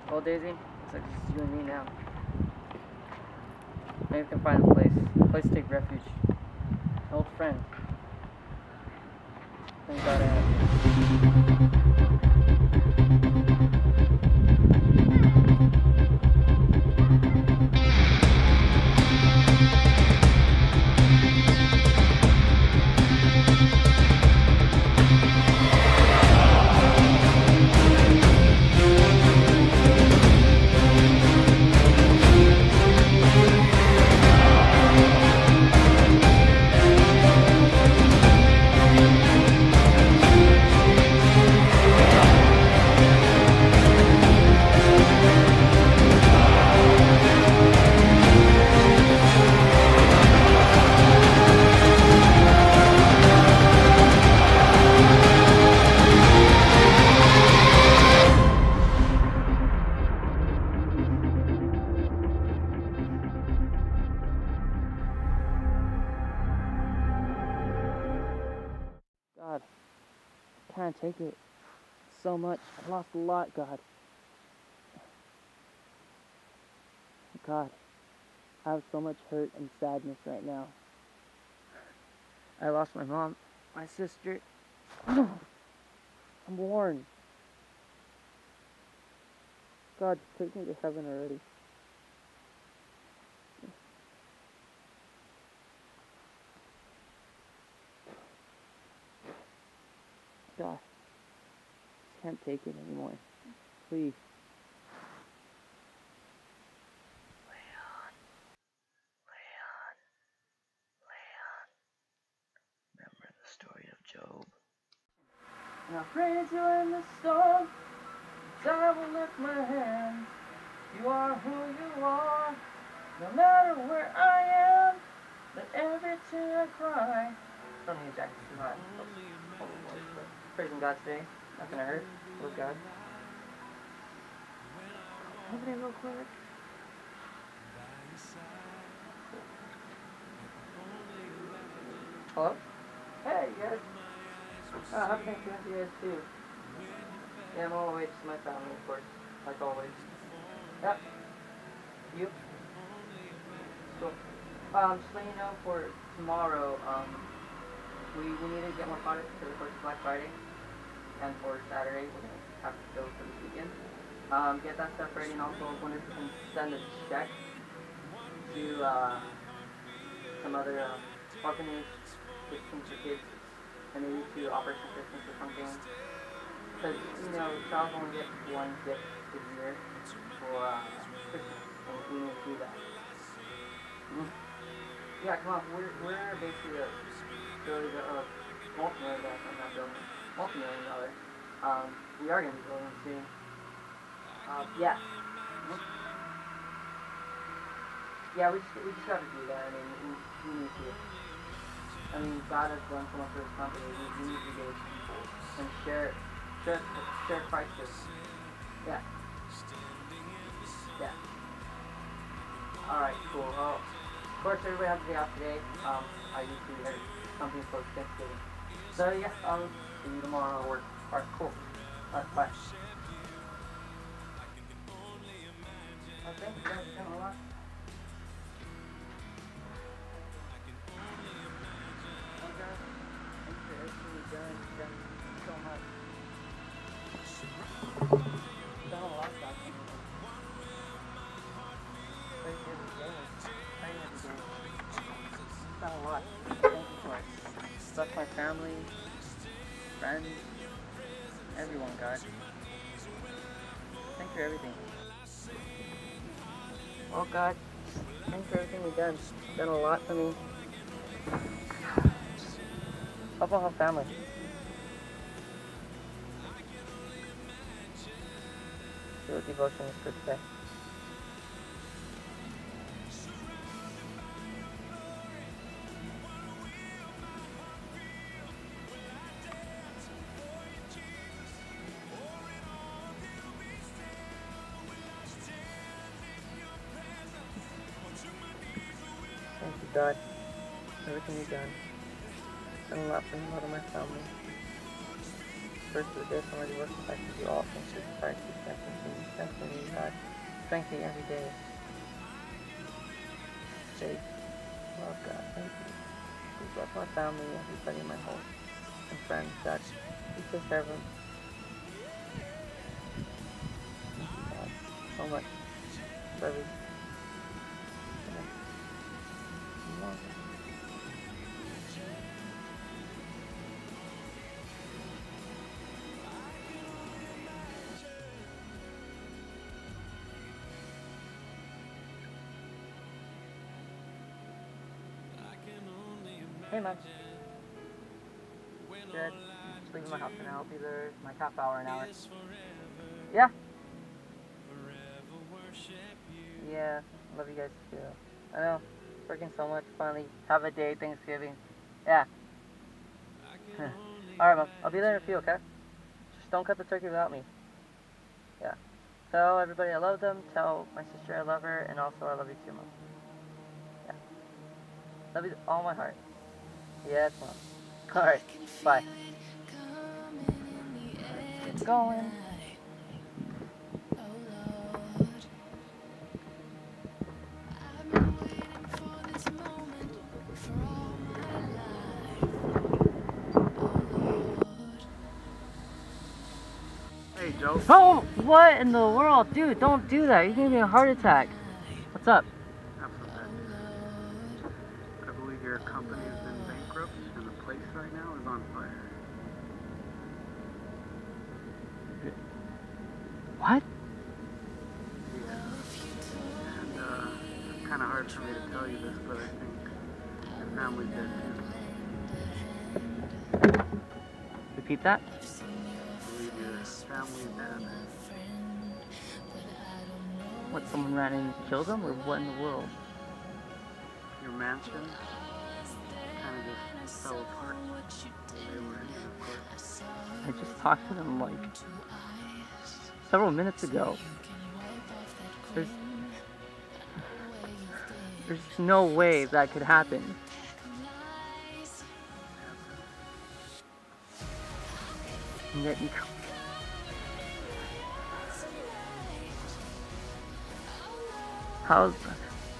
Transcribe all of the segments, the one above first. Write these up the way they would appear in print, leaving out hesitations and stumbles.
Well, Daisy, looks like it's you and me now. Maybe we can find a place to take refuge. An old friend. Thank God I have you. God, I can't take it so much. I've lost a lot, God. God, I have so much hurt and sadness right now. I lost my mom, my sister. I'm worn. God, take me to heaven already. God, I can't take it anymore. Please. Leon. Remember the story of Job? And I'll praise you in the storm. I will lift my hands. You are who you are. No matter where I am, let every tear I cry. Don't need Jack too hot. Praising God today. Not gonna hurt. Love God. Open it real quick. Hello? Hey, you guys. Happy Thanksgiving to you guys too. Yeah, I'm all the way to my family, of course. Like always. Yep. You? So, just letting you know for tomorrow, we need to get more products for Black Friday. And for Saturday, we're going to have to go for this weekend. Get that stuff ready, and also wonder if we can send a check to some other orphanage with things for kids, and maybe to Operation Christmas or something. Because, you know, child only get one gift a year for Christmas, and we need to do that. Yeah, come on, we're basically multi-million dollars, I'm not building, multi-million dollars. We are going to be building soon. Yeah. Yeah, we just have to do that. I mean, we need to. I mean, God has done so much for this company. We need to go and share prices. Yeah. Yeah. Alright, cool. Well, of course, everybody has a day off today. I usually have something close to Thanksgiving. So, yeah, I'll see you tomorrow at work. Alright, cool. Alright, bye. Thank you guys for coming along. Okay. Thanks for everything you've done. You've done so much. You've done a lot, guys. Praying every day. Praying every day. You've done a lot. Thank you for it. Bless my family, friends, everyone, God. Thanks for everything. Oh God, thanks for everything you've done. You've done a lot for me. Help our whole family. Your devotion is for today. Thank you, God, for everything you've done. You've done a lot for me, a lot of my family. First of the day, somebody works, I can do all things through Christ who strengthens me. strengthening every day. Safe. Love God. Thank you. Please bless my family, everybody in my home, and friends. God, please take care of them. Thank you, God, so much for everything. Hey, Mom. Good. Just leaving my house for now. I'll be there in like half hour, an hour. Yeah. Yeah. Love you guys too. I know. Working so much. Finally have a day, Thanksgiving. Yeah. Alright, Mom. I'll be there in a few, okay? Just don't cut the turkey without me. Yeah. Tell everybody I love them. Tell my sister I love her. And also I love you too, Mom. Yeah. Love you with all my heart. Yes, Mom. Alright. Bye. Get going. Hey, Joe. Oh, what in the world? Dude, don't do that. You're gonna give me a heart attack. What's up? Have some bad news. I believe your company has been bankrupt and the place right now is on fire. What? Yeah. And it's kind of hard for me to tell you this, but I think your family's dead too. Repeat that? I believe your family is dead. What, someone ran in and killed them? Or what in the world? Your mansion kind of just fell apart. They were in it, of course. I just talked to them like several minutes ago. There's no way that could happen. And yet you how's that?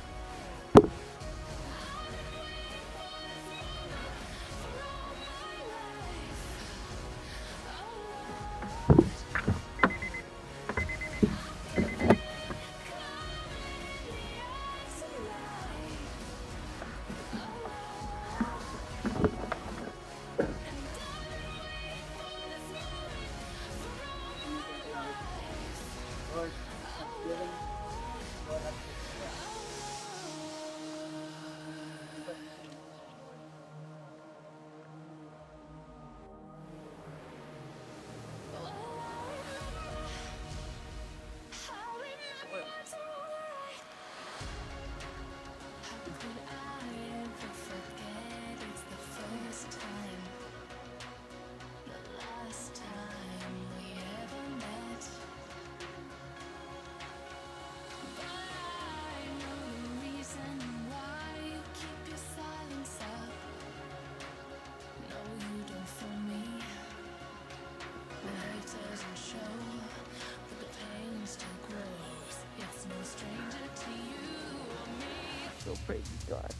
So praise God.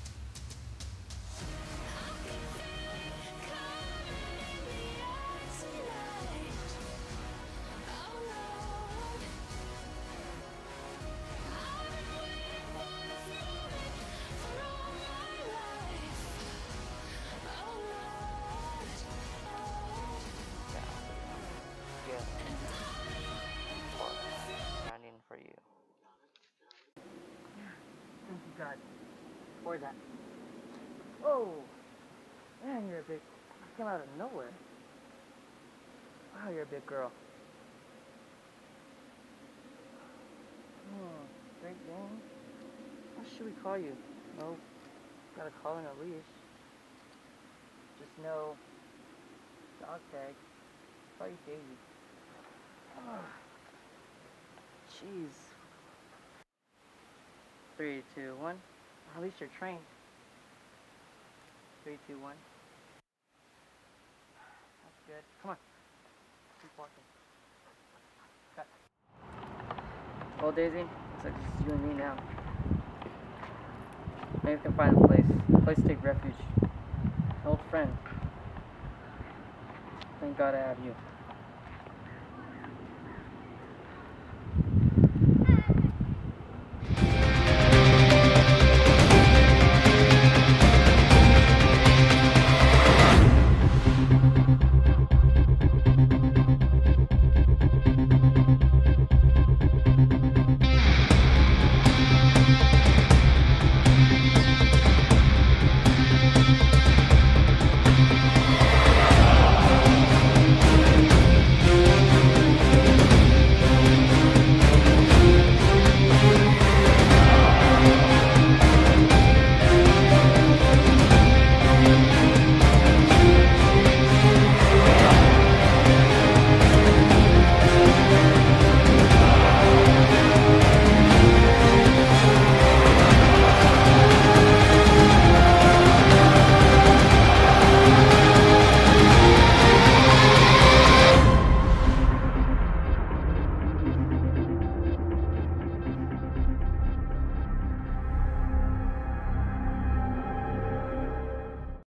Standing for you. Thank you, God, for that. Oh, man, you're a big. You came out of nowhere. Wow, you're a big girl. Great name. What should we call you? No, gotta call in a leash. Just no dog tag. Call you Daisy. Oh, jeez. 3, 2, 1. At least you're trained. 3, 2, 1. That's good. Come on. Keep walking. Cut. Well, Daisy, looks like it's just you and me now. Maybe we can find a place to take refuge. An old friend. Thank God I have you.